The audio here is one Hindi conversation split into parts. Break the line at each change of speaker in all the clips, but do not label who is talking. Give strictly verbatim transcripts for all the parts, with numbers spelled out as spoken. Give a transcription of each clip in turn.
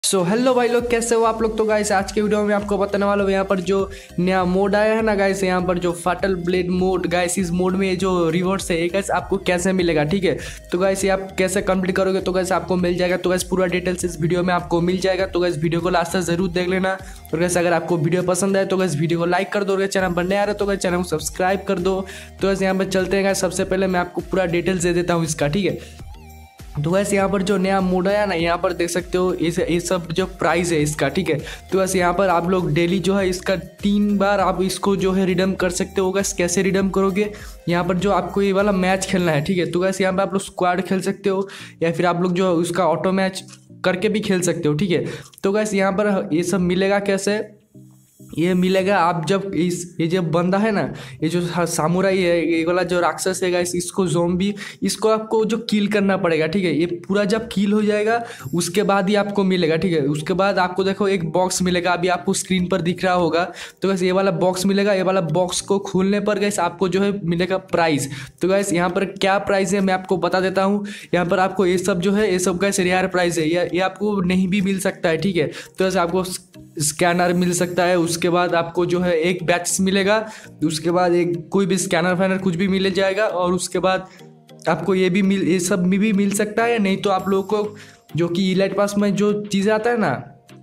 सो हेलो भाई लोग, कैसे हो आप लोग। तो गाइस आज के वीडियो में आपको बताने वाला हूँ यहाँ पर जो नया मोड आया है ना गाइस, यहाँ पर जो फाटल ब्लेड मोड गाइस, इस मोड में जो रिवॉर्ड्स है गाइस आपको कैसे मिलेगा, ठीक है। तो गाइस ये आप कैसे कंप्लीट करोगे तो गाइस आपको मिल जाएगा। तो गाइस पूरा डिटेल्स इस वीडियो में आपको मिल जाएगा। तो गाइस वीडियो को लास्ट तक जरूर देख लेना। और गाइस अगर आपको वीडियो पसंद आए तो गाइस वीडियो को लाइक कर दो। और चैनल पर नए आ रहे तो गाइस चैनल को सब्सक्राइब कर दो। तो गाइस यहाँ पर चलते हैं गाइस, सबसे पहले मैं आपको पूरा डिटेल्स दे देता हूँ इसका, ठीक है। तो वैसे यहाँ पर जो नया मोड आया ना, यहाँ पर देख सकते हो इस ये सब जो प्राइस है इसका, ठीक है। तो वैसे यहाँ पर आप लोग डेली जो है इसका तीन बार आप इसको जो है रिडीम कर सकते हो। गैस कैसे रिडीम करोगे, यहाँ पर जो आपको ये वाला मैच खेलना है, ठीक है। तो वैसे यहाँ पर आप लोग स्क्वाड खेल सकते हो या फिर आप लोग जो उसका ऑटो मैच करके भी खेल सकते हो, ठीक है। तो गैस यहाँ पर ये सब मिलेगा कैसे, ये मिलेगा आप जब इस ये जो बंदा है ना, ये जो सामुराई है, ये वाला जो राक्षस है गाइस, इसको ज़ोंबी, इसको आपको जो किल करना पड़ेगा, ठीक है। ये पूरा जब किल हो जाएगा उसके बाद ही आपको मिलेगा, ठीक है। उसके बाद आपको देखो एक बॉक्स मिलेगा, अभी आपको स्क्रीन पर दिख रहा होगा। तो गैस ये वाला बॉक्स मिलेगा, ये वाला बॉक्स को खोलने पर गैस आपको जो है मिलेगा प्राइस। तो गैस यहाँ पर क्या प्राइस है मैं आपको बता देता हूँ। यहाँ पर आपको ये सब जो है ये सब गैस रेयर प्राइस है, ये ये आपको नहीं भी मिल सकता है, ठीक है। तो गैस आपको स्कैनर मिल सकता है, उसके बाद आपको जो है एक बैच मिलेगा, उसके बाद एक कोई भी स्कैनर फैनर कुछ भी मिल जाएगा। और उसके बाद आपको ये भी मिल ये सब भी मिल सकता है। नहीं तो आप लोगों को जो कि इलाइट पास में जो चीज़ें आता है ना,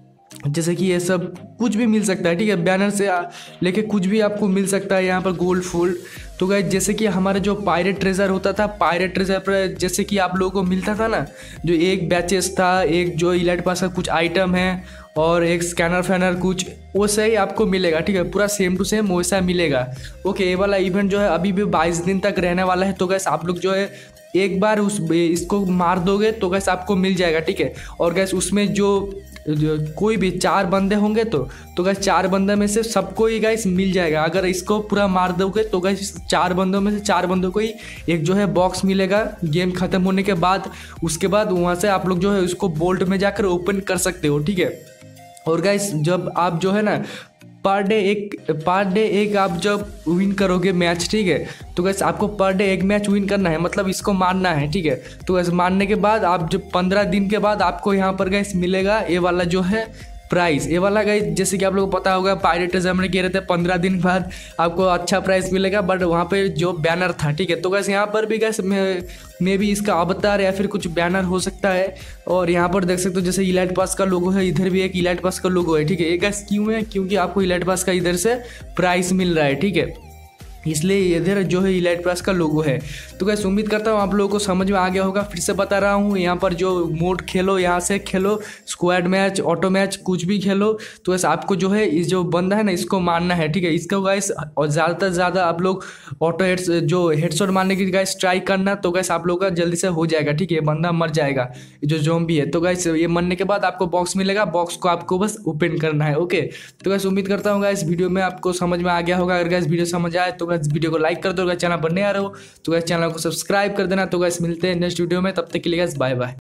जैसे कि ये सब कुछ भी मिल सकता है, ठीक है। बैनर से लेके कुछ भी आपको मिल सकता है यहाँ पर गोल्ड फोल्ड। तो गाइस जैसे कि हमारे जो पायरेट ट्रेजर होता था, पायरेट ट्रेजर पर जैसे कि आप लोगों को मिलता था ना, जो एक बैचेस था, एक जो इलाइट पास का कुछ आइटम है और एक स्कैनर फैनर कुछ, वो सही आपको मिलेगा, ठीक है। पूरा सेम टू सेम वैसा मिलेगा। ओके, ये वाला इवेंट जो है अभी भी बाईस दिन तक रहने वाला है। तो गैस आप लोग जो है एक बार उस इसको मार दोगे तो गैस आपको मिल जाएगा, ठीक है। और गैस उसमें जो, जो कोई भी चार बंदे होंगे तो तो गैस चार बंदे में से सबको ही गैस मिल जाएगा। अगर इसको पूरा मार दोगे तो गैस चार बंदों में से चार बंदों को ही एक जो है बॉक्स मिलेगा गेम खत्म होने के बाद। उसके बाद वहाँ से आप लोग जो है उसको बोल्ट में जाकर ओपन कर सकते हो, ठीक है। और गाइस जब आप जो है ना पर डे एक पर डे एक आप जब विन करोगे मैच, ठीक है। तो गैस आपको पर डे एक मैच विन करना है, मतलब इसको मारना है, ठीक है। तो गैस मारने के बाद आप जब पंद्रह दिन के बाद आपको यहाँ पर गैस मिलेगा ये वाला जो है प्राइस। ये वाला गाइस जैसे कि आप लोगों को पता होगा पायरेट एग्जाम में कह रहे थे पंद्रह दिन बाद आपको अच्छा प्राइस मिलेगा, बट वहाँ पे जो बैनर था, ठीक है। तो गैस यहाँ पर भी गैस मे भी इसका अवतार या फिर कुछ बैनर हो सकता है। और यहाँ पर देख सकते हो जैसे इलाइट पास का लोगो है, इधर भी एक इलाइट पास का लोगो है, ठीक है। ये गैस क्यों है, क्योंकि आपको इलाइट पास का इधर से प्राइस मिल रहा है, ठीक है, इसलिए इधर जो है इलाइट पास का लोगो है। तो गैस उम्मीद करता हूँ आप लोगों को समझ में आ गया होगा। फिर से बता रहा हूँ, यहाँ पर जो मोड खेलो, यहाँ से खेलो, स्क्वाड मैच, ऑटो मैच, कुछ भी खेलो। तो गैस आपको जो है इस जो बंदा है ना इसको मारना है, ठीक है। इसको गैस और ज़्यादा से ज़्यादा आप लोग ऑटो हेड्स जो हेडशॉट मारने की गैस ट्राई करना, तो गैस आप लोग का जल्दी से हो जाएगा, ठीक है। बंदा मर जाएगा जो ज़ॉम्बी है। तो गैस ये मरने के बाद आपको बॉक्स मिलेगा, बॉक्स को आपको बस ओपन करना है, ओके। तो गैस उम्मीद करता हूँ इस वीडियो में आपको समझ में आ गया होगा। अगर गैस वीडियो समझ आए तो गैस वीडियो को लाइक कर दो। अगर चैनल पर नए आ रहे हो तो गैस चैनल को सब्सक्राइब कर देना। तो गैस मिलते हैं नेक्स्ट वीडियो में, तब तक के लिए गैस बाय बाय।